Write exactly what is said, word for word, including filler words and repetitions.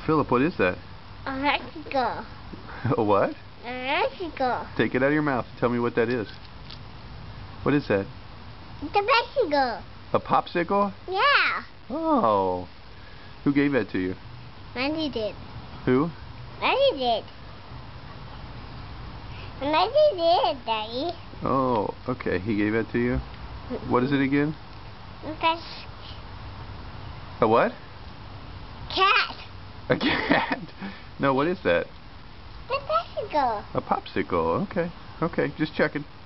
Philip, what is that? A bicycle. A what? A bicycle. Take it out of your mouth and tell me what that is. What is that? It's a bicycle. A popsicle? Yeah. Oh. Who gave that to you? Mandy did. Who? Mandy did. Mandy did, Daddy. Oh, okay. He gave that to you? What is it again? That's A what? cat. A cat? No, what is that? The bicycle. A popsicle. Okay. Okay, just checking.